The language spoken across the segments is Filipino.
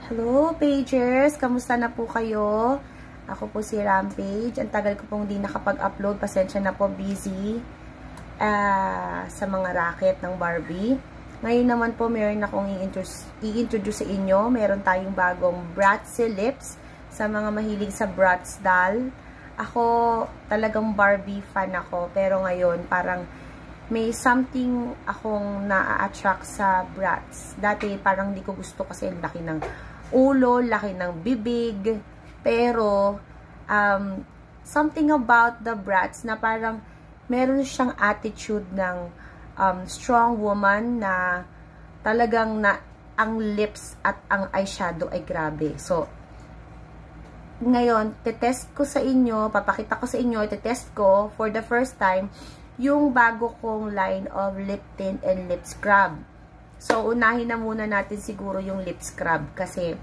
Hello, Pagers! Kamusta na po kayo? Ako po si Rampage. Ang tagal ko pong di nakapag-upload. Pasensya na po, busy sa mga racket ng Barbie. Ngayon naman po, meron akong i-introduce sa inyo. Meron tayong bagong Bratz lips sa mga mahilig sa Bratz doll. Ako, talagang Barbie fan ako. Pero ngayon, parang may something akong na-attract sa Bratz. Dati, parang di ko gusto kasi laki ng ulo, laki ng bibig, pero something about the Bratz na parang meron siyang attitude ng strong woman na talagang ang lips at ang eyeshadow ay grabe. So, ngayon, titest ko sa inyo, papakita ko sa inyo, titest ko for the first time yung bago kong line of lip tint and lip scrub. So, unahin na muna natin siguro yung lip scrub kasi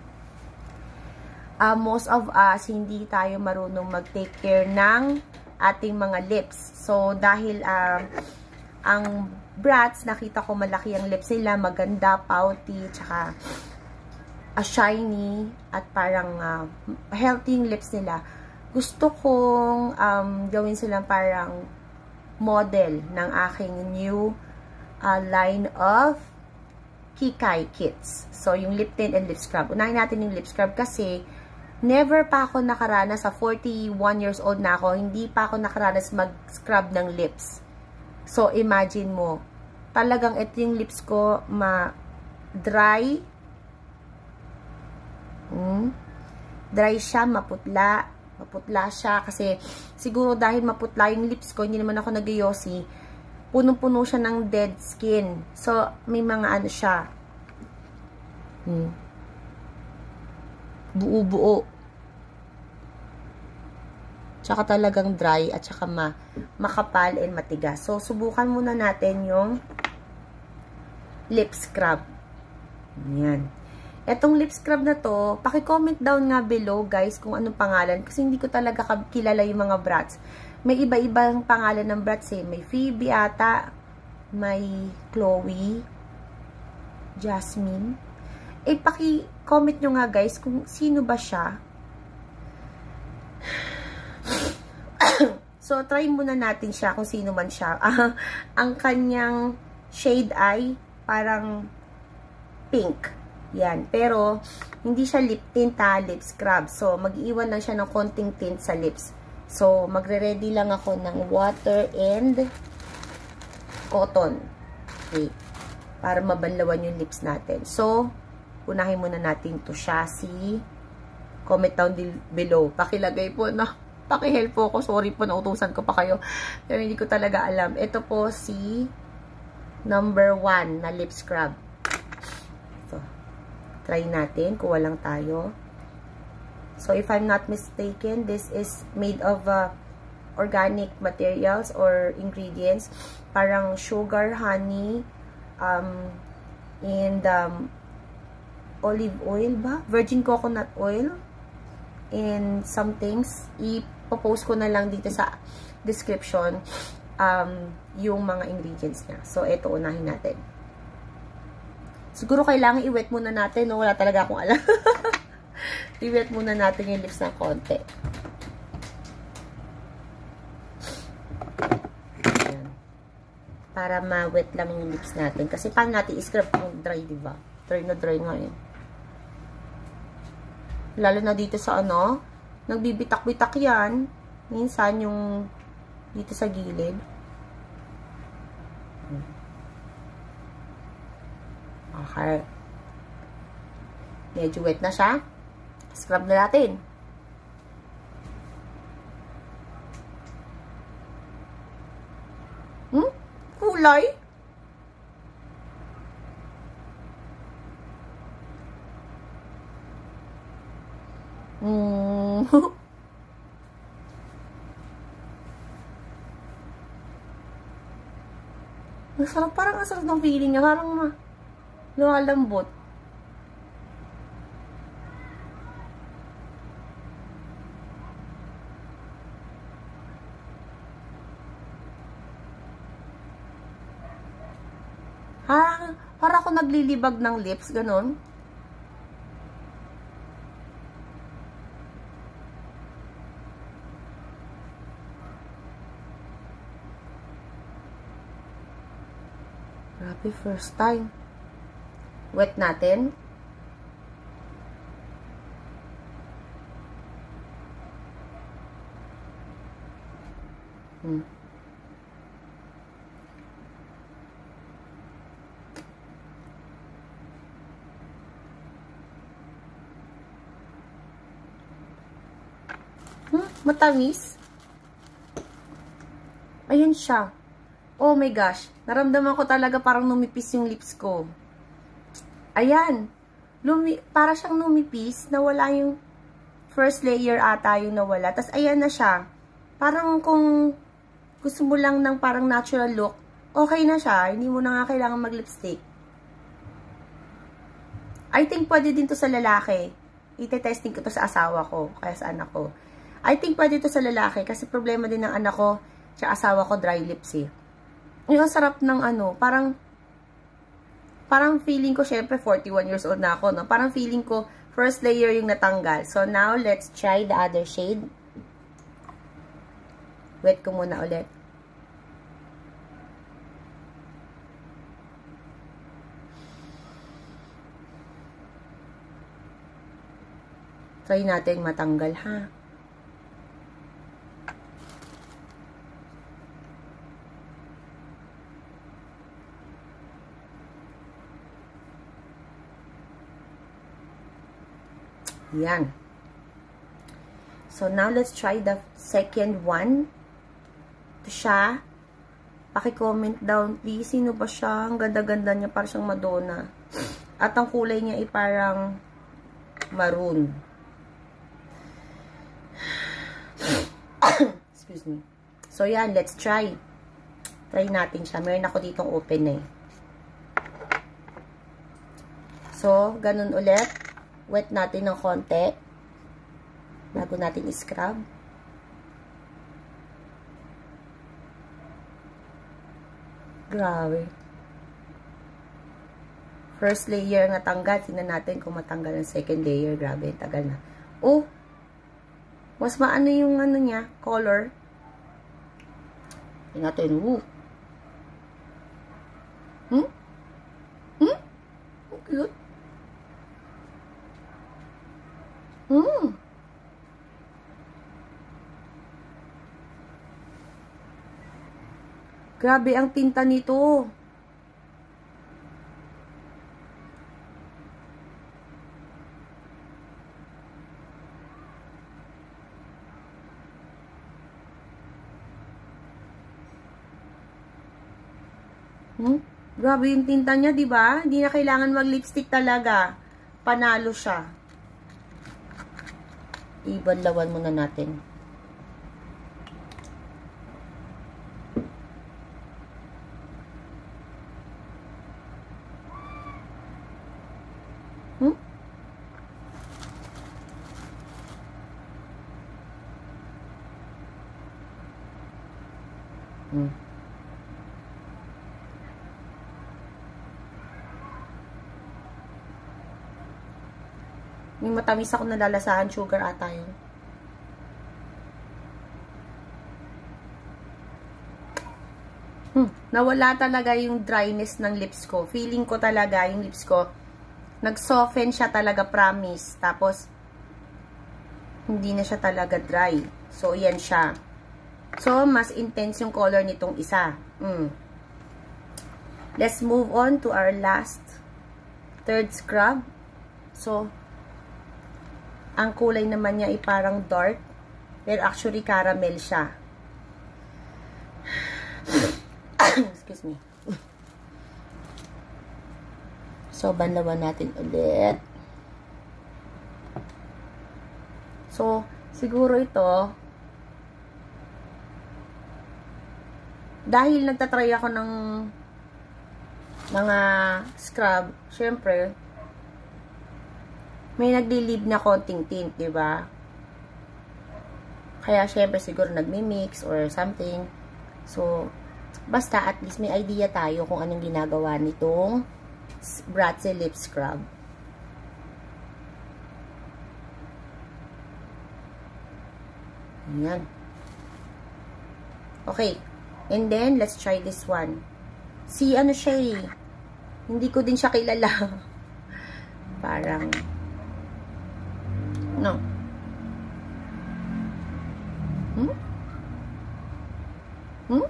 most of us, hindi tayo marunong mag-take care ng ating mga lips. So, dahil ang Bratz, nakita ko malaki ang lips nila, maganda, pouty, tsaka shiny, at parang healthy yung lips nila. Gusto kong gawin silang parang model ng aking new line of Kikay Kits. So, yung lip tint and lip scrub. Unahin natin yung lip scrub kasi never pa ako nakaranas, sa 41 years old na ako, hindi pa ako nakaranas mag-scrub ng lips. So, imagine mo, talagang ito yung lips ko, dry. Dry siya, maputla. Maputla siya kasi siguro dahil maputla yung lips ko, hindi naman ako nag-yosi. Punong-puno siya ng dead skin. So, may mga ano siya. Buo-buo. Tsaka talagang dry at tsaka makapal and matigas. So, subukan muna natin yung lip scrub. Yan. Etong lip scrub na to, paki-comment down nga below guys kung anong pangalan. Kasi hindi ko talaga kilala yung mga Bratz. May iba-ibang pangalan ng Bratz eh. May Phoebe ata, may Chloe, Jasmine. Eh, paki-comment nyo nga guys kung sino ba siya. So, try muna natin siya kung sino man siya. Ang kanyang shade ay parang pink. Yan. Pero, hindi siya lip tint lip scrub. So, mag-iwan lang siya ng konting tint sa lips. So, magre-ready lang ako ng water and cotton. Okay. Para mabanlawan yung lips natin. So, unahin muna natin to siya. Comment down below. Pakilagay po na. Paki-help po ako. Sorry po, nautusan ko pa kayo. Pero hindi ko talaga alam. Ito po si number 1 na lip scrub. So, try natin. Kuha lang tayo. So, if I'm not mistaken, this is made of organic materials or ingredients. Parang sugar, honey, and olive oil ba? Virgin coconut oil. And some things. Ipopost ko na lang dito sa description yung mga ingredients niya. So, ito, unahin natin. Siguro kailangan i-wet muna natin. No? Wala talaga akong alam. I-wet muna natin yung lips ng konti. Ayan. Para ma-wet lang yung lips natin. Kasi paano natin i-scrub kung dry, diba? Dry na dry ngayon. Lalo na dito sa ano, nagbibitak-bitak yan. Minsan yung dito sa gilid. Okay. Medyo wet na siya. Scrub na natin. Kulay? Masarap, parang asarap ng feeling niya. Parang lumalambot. Para ako naglilibag ng lips, ganun. Grabe, first time. Wet natin. Matamis. Ayan siya. Oh my gosh. Naramdaman ko talaga parang numipis yung lips ko. Ayan. Para siyang numipis. Nawala yung first layer ata yung nawala. Tapos ayan na siya. Parang kung gusto mo lang ng parang natural look, okay na siya. Hindi mo na nga kailangan mag-lipstick. I think pwede din to sa lalaki. Ite-testing ko to sa asawa ko. Kaya sa anak ko. I think pwede to sa lalaki kasi problema din ng anak ko sa asawa ko dry lips eh. Yung sarap ng ano, parang feeling ko, syempre 41 years old na ako, no? Parang feeling ko first layer yung natanggal. So now let's try the other shade. Wet ko muna ulit. Try natin matanggal ha. Yan. So, now let's try the second one. Ito siya. Paki-comment down, please. Sino ba siya? Ang ganda-ganda niya. Parang siyang Madonna. At ang kulay niya ay parang maroon. Excuse me. So, yan. Let's try. Try natin siya. Meron ako ditong open eh. So, ganun ulit. Wet natin ng konti. Bago natin i-scrub. Grabe. First layer natanggal. Tingnan natin kung matanggal ang second layer. Grabe, tagal na. Oh! Mas maano yung ano niya, color. Tingnan natin. Woo! Oh, cute. Grabe ang tinta nito. Grabe yung tinta niya, di ba? Hindi na kailangan mag-lipstick talaga. Panalo siya. Ibanlawan muna natin. May matamis ako nalalasahan, sugar ata yun. Nawala talaga yung dryness ng lips ko. Feeling ko talaga yung lips ko, nag-soften siya talaga, promise. Tapos, hindi na siya talaga dry. So, yan siya. So, mas intense yung color nitong isa. Let's move on to our last third scrub. So, ang kulay naman niya ay parang dark. Pero actually, caramel siya. Excuse me. So, banlawan natin ulit. So, siguro ito, dahil nagtatry ako ng mga scrub, syempre, may nagli-leave na konting tint, di ba? Kaya, syempre, siguro nagmi-mix or something. So, basta at least may idea tayo kung anong ginagawa nitong Bratzy Lip Scrub. Ayan. Okay. And then, let's try this one. See, ano siya eh. Hindi ko din siya kilala. Parang, no. Hmm? Hmm?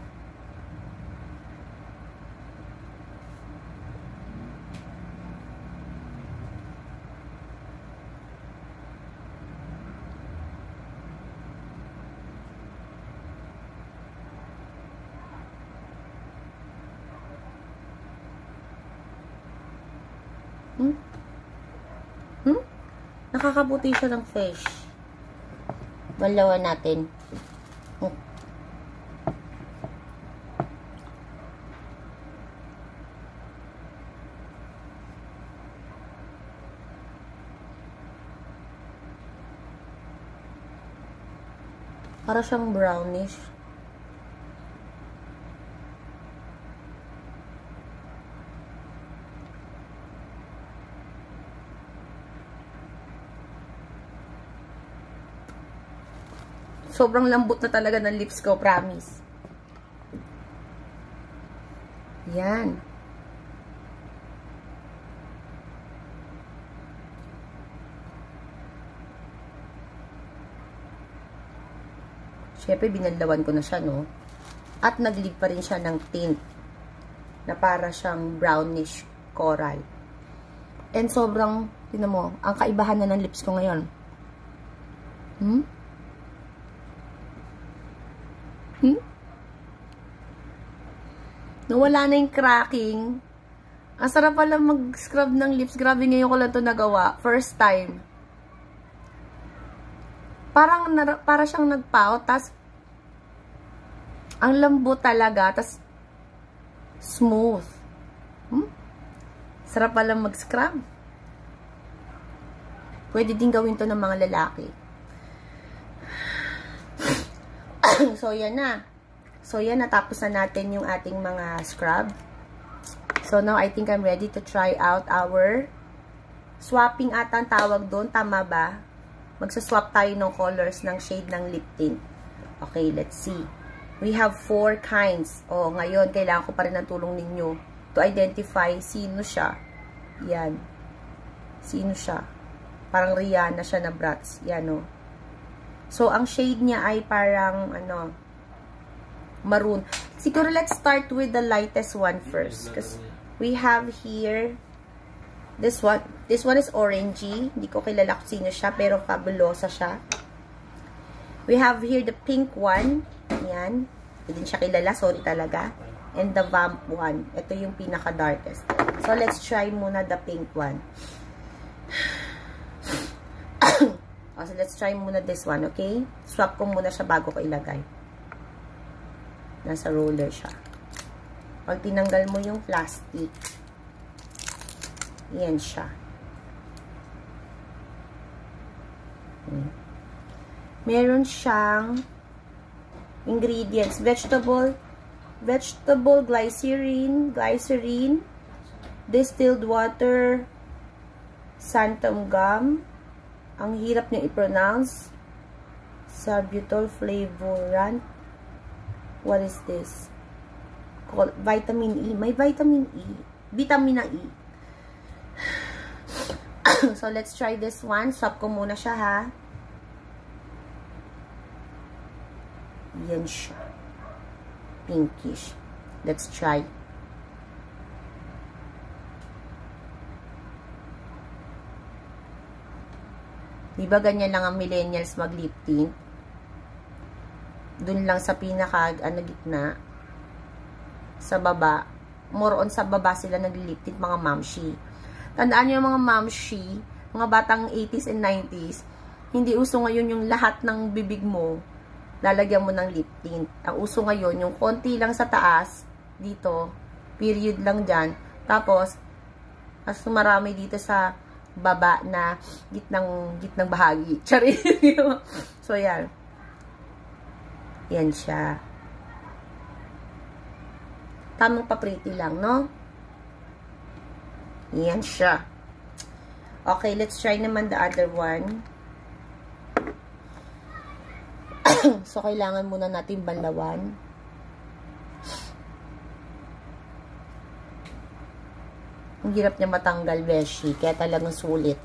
Hmm? Hmm? Nakakabuti siya ng fish. Balawan natin. Hmm. Para siyang brownish. Sobrang lambot na talaga ng lips ko, promise. Yan. Siyempre, binandawan ko na siya, no? At nag-leave pa rin siya ng tint na para siyang brownish coral. And sobrang, tinan mo, ang kaibahan na ng lips ko ngayon. Hmm? Hmm? Nawala na yung cracking. Ang sarap pala mag-scrub ng lips. Grabe, ngayon ko lang ito nagawa. First time. Para siyang nagpout, tas ang lambot talaga, tas smooth. Hmm? Sarap pala mag-scrub. Pwede din gawin to ng mga lalaki. So, yan na. So, yan, natapos na natin yung ating mga scrub. So, now, I think I'm ready to try out our swapping ata ang tawag doon. Tama ba? Magsaswap tayo ng colors ng shade ng lip tint. Okay, let's see. We have 4 kinds. O, ngayon, kailangan ko pa rin ng tulong ninyo to identify sino siya. Yan. Sino siya? Parang Rihanna siya na brats. Yan, o. So, ang shade niya ay parang, ano, maroon. Siguro, let's start with the lightest one first. Because we have here this one. This one is orangey. Hindi ko kilala kung sino siya, pero fabulosa siya. We have here the pink one. Yan. Hindi din siya kilala. Sorry talaga. And the vamp one. Ito yung pinaka-darkest. So, let's try muna the pink one. So, let's try muna this one, okay? Swap ko muna siya bago ko ilagay. Nasa roller siya. Pag tinanggal mo yung plastic, yan siya. Meron siyang ingredients. Vegetable glycerin, distilled water, xanthan gum. Ang hirap niya i-pronounce. Sorbitol flavorant. What is this? Vitamin E. May vitamin E. Vitamina E. So, let's try this one. Swap ko muna siya, ha? Yan siya. Pinkish. Let's try. Diba ganyan lang ang millennials mag-lip tint? Dun lang sa pinaka, gitna. Sa baba. More on sa baba sila nag-lip tint, mga mamshi. Tandaan nyo yung mga mamshi, mga batang 80s and 90s, hindi uso ngayon yung lahat ng bibig mo, lalagyan mo ng lip tint. Ang uso ngayon, yung konti lang sa taas, dito, period lang dyan. Tapos, mas marami dito sa baba na gitnang bahagi. Charin. So, yan. Yan siya. Tamang pa-pretty lang, no? Yan siya. Okay, let's try naman the other one. So, kailangan muna natin banlawan. Ang hirap niya matanggal, beshi. Kaya talagang sulit.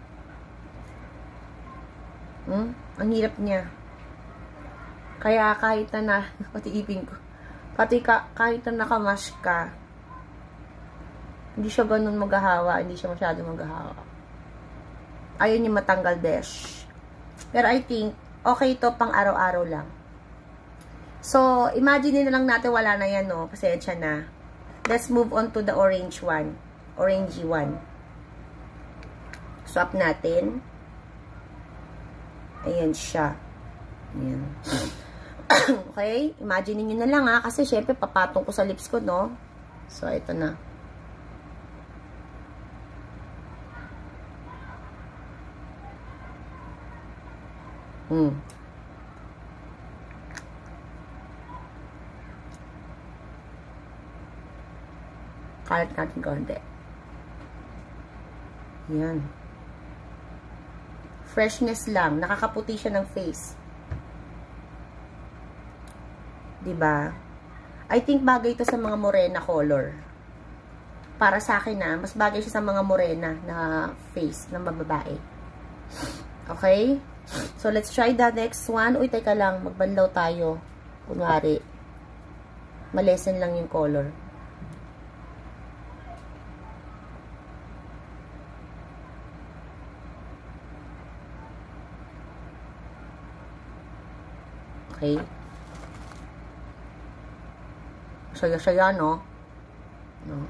Ang hirap niya. Kaya kahit na pati ipin ko. Kahit na nakamash ka, hindi siya ganun maghahawa. Hindi siya masyadong maghahawa. Ayaw niya matanggal, besh. Pero I think, okay ito pang araw-araw lang. So, imagine na lang natin wala na yan, no? Pasensya na. Let's move on to the orange one. Orangey one. Swap natin. Ayan siya. Ayan. Okay? Imagine niyo na lang, ha? Kasi, syempre, papatong ko sa lips ko, no? So, ito na. Kalat natin konti. Yan. Freshness lang. Nakakaputi siya ng face. Diba? I think bagay ito sa mga morena color. Para sa akin na, mas bagay siya sa mga morena na face ng bababae. Okay? So, let's try the next one. Uy, teka lang. Magbanlaw tayo. Kunwari. Malesen lang yung color. Okay. Saya-saya, no? No.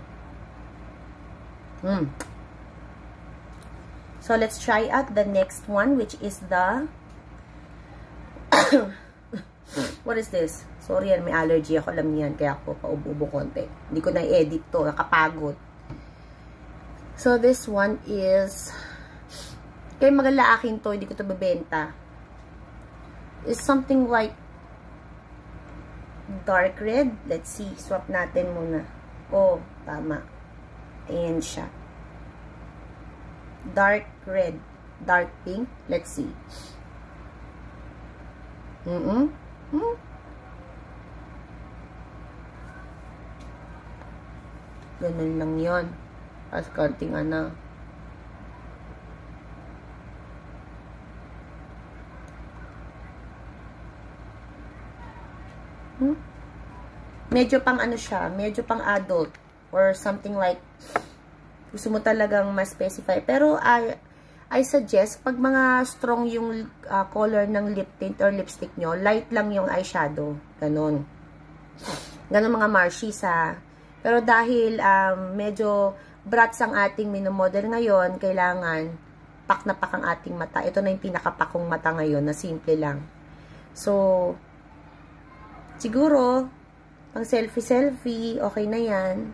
So, let's try out the next one, which is the... What is this? Sorry yan, may allergy ako. Alam niyan, kaya ako paubo-ubo konti. Hindi ko na-edit to. Nakapagod. So, this one is... Kaya magala akin to, hindi ko to bebenta. It's something like dark red. Let's see. Swap natin muna. Oh, tama. Ayan siya. Dark red. Dark pink. Let's see. Ganun lang yun. As konting ano. Medyo pang ano siya, medyo pang adult or something like gusto mo talagang ma-specify. Pero I suggest pag mga strong yung color ng lip tint or lipstick nyo, light lang yung eyeshadow. Ganon. Ganon mga Marshies, ha. Pero dahil medyo brats ang ating minomodel ngayon, kailangan pak na pak ang ating mata. Ito na yung pinakapakong mata ngayon na simple lang. So, siguro, pang selfie-selfie, okay na yan.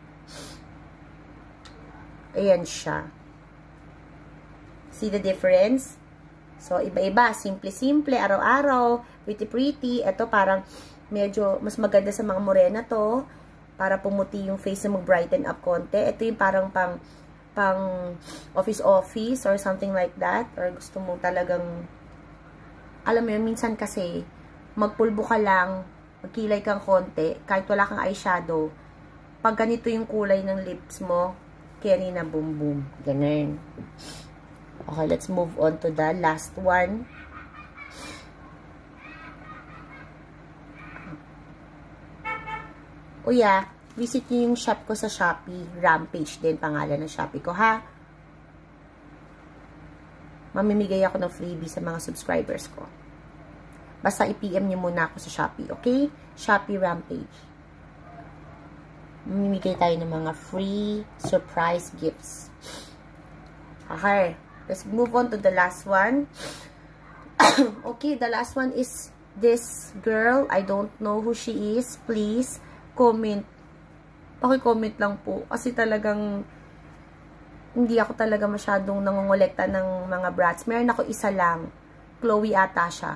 Ayan siya. See the difference? So, iba-iba. Simple-simple, araw-araw, pretty-pretty. Ito parang medyo mas maganda sa mga morena to. Para pumuti yung face na mag-brighten up konti. Ito yung parang pang office-office or something like that. Or gusto mo talagang, alam mo yun, minsan kasi, magpulbo ka lang, magkilay kang konti, kahit wala kang eyeshadow, pag ganito yung kulay ng lips mo, carry na boom boom. Ganun. Okay, let's move on to the last one. Uya, visit nyo yung shop ko sa Shopee. Rampage din pangalan ng Shopee ko, ha? Mamimigay ako ng freebie sa mga subscribers ko. Basta i-PM nyo muna ako sa Shopee, okay? Shopee Rampage. Mamimigay tayo ng mga free surprise gifts. Okay. Let's move on to the last one. Okay, the last one is this girl. I don't know who she is. Please, comment. Paki-comment lang po. Kasi talagang hindi ako talaga masyadong nangongolekta ng mga brats. Meron ako isa lang. Chloe ata siya.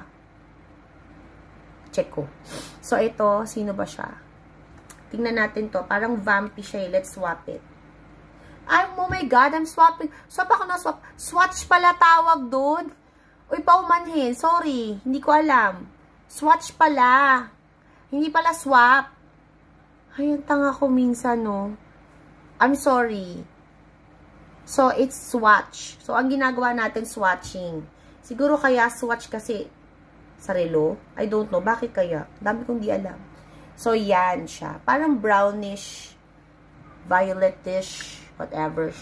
Check ko. So, ito, sino ba siya? Tingnan natin to. Parang vampy siya. Let's swap it. Ay, oh my God, I'm swapping. Swap ako na swap. Swatch pala tawag doon. Uy, paumanhin. Sorry. Hindi ko alam. Swatch pala. Hindi pala swap. Ay, ang tanga ko minsan, no. I'm sorry. So, it's swatch. So, ang ginagawa natin, swatching. Siguro kaya swatch kasi sa relo. I don't know. Bakit kaya? Dami kong di alam. So, yan siya. Parang brownish, violetish, whatever.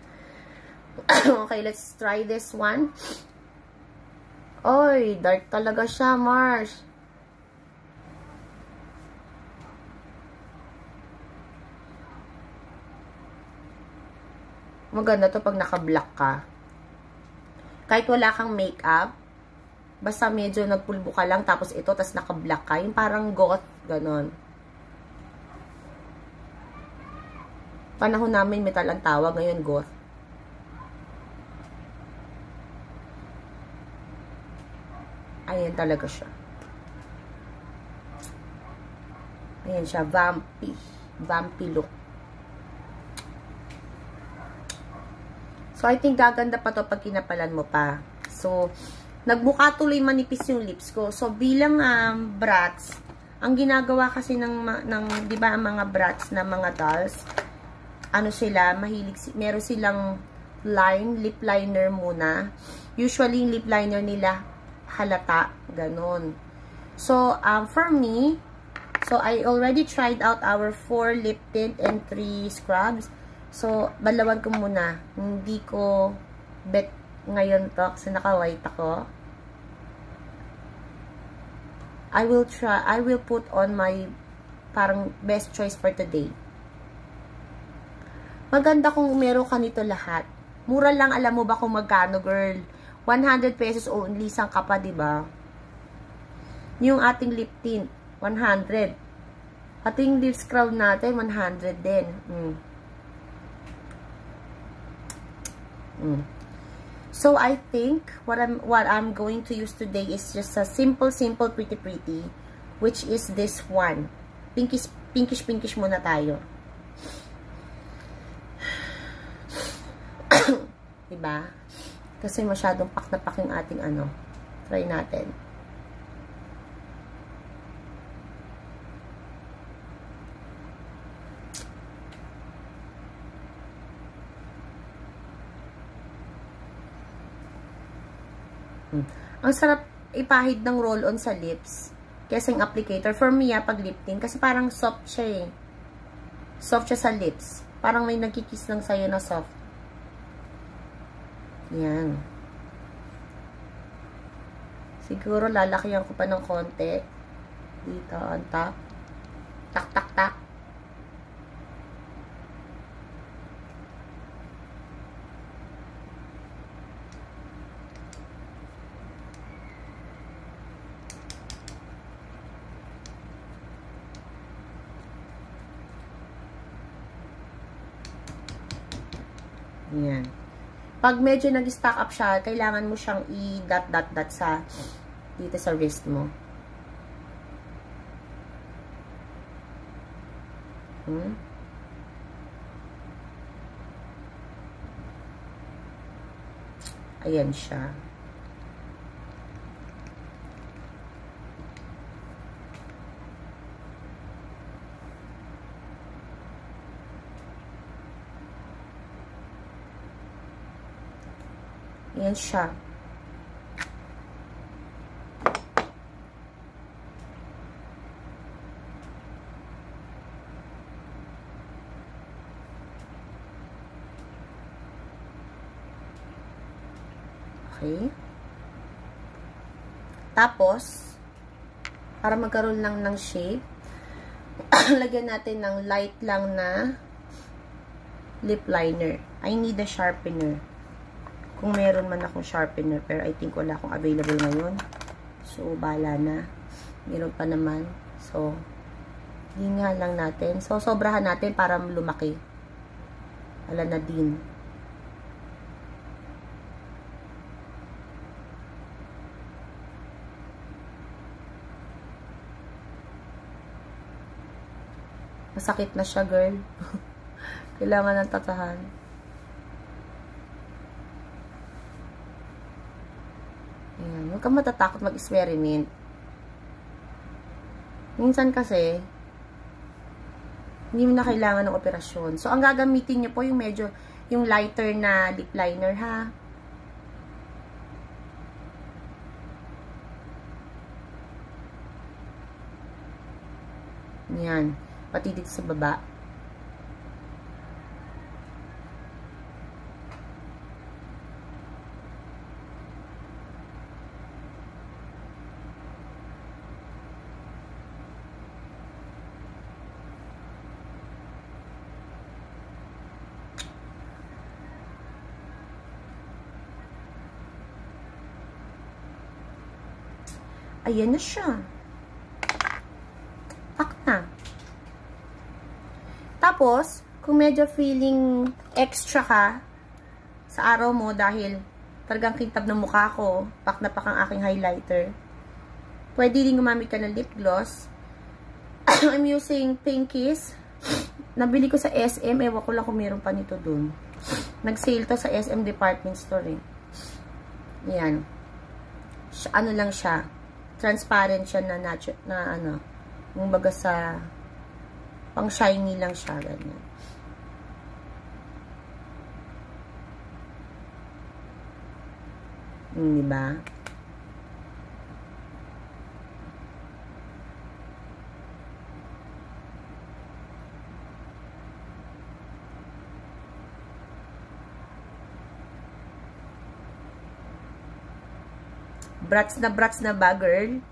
Okay, let's try this one. Oy, dark talaga siya, Mars. Maganda to pag naka-black ka. Kahit wala kang makeup, basta medyo nagpulbo ka lang, tapos ito, tapos naka-black ka. Yung parang goth, ganon. Panahon namin metal ang tawag, ngayon goth. Ayan talaga siya. Ayan siya, vampy. Vampy look. So, I think gaganda pa to pag kinapalan mo pa. So, nagbuka tuloy manipis yung lips ko. So, bilang brats, ang ginagawa kasi ng di ba, ang mga brats na mga dolls, ano sila, mahilig, meron silang lip liner muna. Usually, yung lip liner nila, halata, ganon. So, for me, so, I already tried out our 4 lip tint and 3 scrubs. So, balawan ko muna. Hindi ko bet ngayon to kasi naka-white ako. I will put on my parang best choice for today. Maganda kung meron ka nito lahat. Mura lang, alam mo ba kung magkano, girl? 100 pesos only, isang kapa, diba? Yung ating lip tint, 100. Ating lip scrub natin, 100 din. So I think what I'm going to use today is just a simple pretty, which is this one. Pinkish muna tayo. Diba? Kasi masyadong pak na pak yung ating ano. Try natin. Ang sarap ipahid ng roll-on sa lips kaysa yung applicator. For me, pag lip tint, kasi parang soft siya eh. Soft siya sa lips. Parang may nagkikiss lang sa'yo na soft. Yan. Siguro lalakyan ko pa ng konti. Dito, on top. Tak, tak, tak. Yan. Pag medyo nag-stack up siya, kailangan mo siyang i-dot sa dito sa wrist mo. Ayan siya. Ayan siya. Okay. Tapos, para magkaroon lang ng shape, lagyan natin ng light lang na lip liner. I need a sharpener. Kung meron man akong sharpener, pero I think wala akong available ngayon. So, bahala na. Meron pa naman. So, hingahan lang natin. So, sobrahan natin para lumaki. Wala na din. Masakit na siya, girl. Kailangan ng tatahan. Ayan. Huwag kang matatakot mag-experiment. Minsan kasi, Hindi mo na kailangan ng operasyon. So, ang gagamitin niyo po yung medyo, yung lighter na lip liner, ha? Yan. Pati dito sa baba. Ayan na siya. Pak na. Tapos, kung medyo feeling extra ka sa araw mo dahil talagang kintab ng mukha ko, pak na pak ang aking highlighter, pwede din gumamit ka ng lip gloss. I'm using Pinkies. Nabili ko sa SM. Ewan ko lang kung meron pa nito dun. Nag-sale to sa SM department store eh. Yan. Ano lang siya. Transparent siya na ano, yung baga sa pang shiny lang siya, ganyan. Diba? Brats na ba, girl?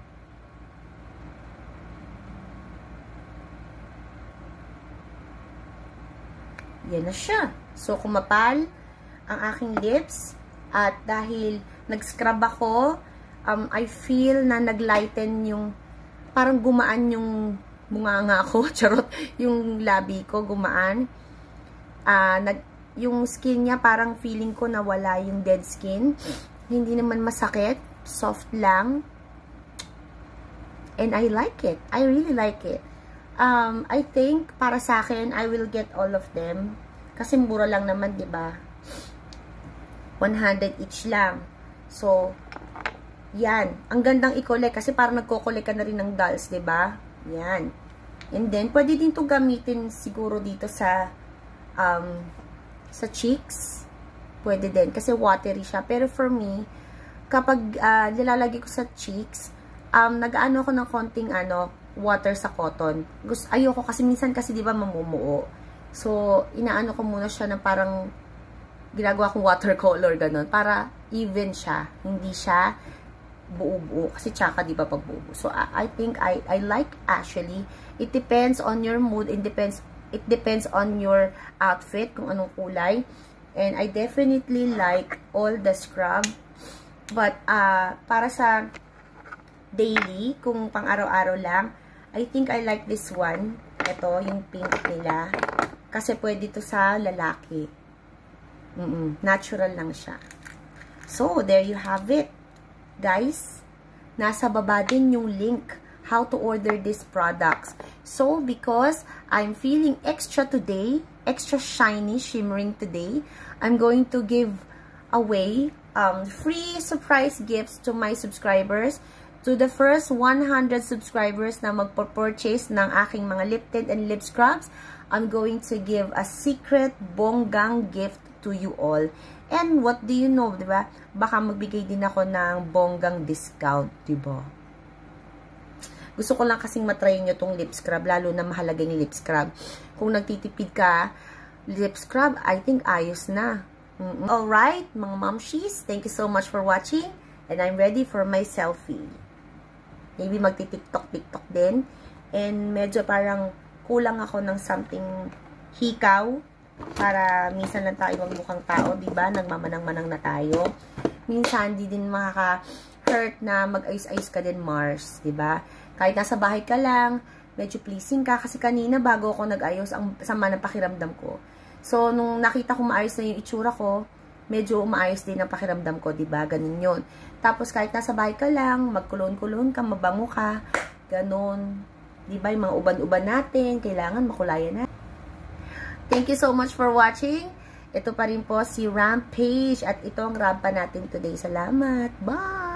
Yan na siya. So, kumapal ang aking lips. At dahil nag-scrub ako, I feel na nag-lighten yung, parang gumaan yung bunganga ko. Charot. Yung labi ko, gumaan. Yung skin niya, parang feeling ko na wala yung dead skin. Hindi naman masakit. Soft lang. And I like it. I really like it. I think, para sa akin, I will get all of them. Kasi mura lang naman, diba? 100 each lang. So, yan. Ang gandang i-collect. Kasi parang nagko-collect ka na rin ng dolls, diba? Yan. And then, pwede din to gamitin siguro dito sa cheeks. Pwede din. Kasi watery siya. Pero for me, kapag nilalagay ko sa cheeks, nag-ano ko ng konting water sa cotton. Ayoko kasi minsan kasi 'di ba mamumuo. So, inaano ko muna siya ng parang ginagawa kong watercolor ganun para even siya, hindi siya buo-buo kasi tsaka 'di ba pag buo. So, I think I like actually. It depends on your mood, it depends on your outfit kung anong kulay. And I definitely like all the scrub. But, para sa daily, kung pang araw-araw lang, I think I like this one. Ito, yung pink nila. Kasi pwede to sa lalaki. Natural lang siya. So, there you have it. Guys, nasa baba din yung link how to order these products. So, because I'm feeling extra today, extra shiny, shimmering today, I'm going to give away free surprise gifts to my subscribers. To the first 100 subscribers na magpo-purchase ng aking mga lip tint and lip scrubs, I'm going to give a secret bonggang gift to you all. And what do you know, diba? Baka magbigay din ako ng bonggang discount, diba? Gusto ko lang kasing matry nyo tong lip scrub, lalo na mahalaga yung lip scrub. Kung nagtitipid ka, lip scrub, I think ayos na. Alright, mga momshies, thank you so much for watching. And I'm ready for my selfie. Maybe magti-tiktok din. And medyo parang kulang ako ng something hikaw. Para minsan lang tayo magmukhang tao, diba? Nagmamanang-manang na tayo. Minsan, di din makaka-hurt na mag-ayos-ayos ka din, Mars. Diba? Kahit nasa bahay ka lang, medyo pleasing ka. Kasi kanina, bago ako nag-ayos, ang sama ng pakiramdam ko. So, nung nakita ko maayos na yung itsura ko, medyo umaayos din ang pakiramdam ko, diba? Ganun yun. Tapos, kahit nasa bahay ka lang, magkulon-kulon ka, mabango ka, ganun. Diba? Yung mga uban-uban natin, kailangan makulayan na. Thank you so much for watching. Ito pa rin po si Rampage at ito ang rampa natin today. Salamat. Bye!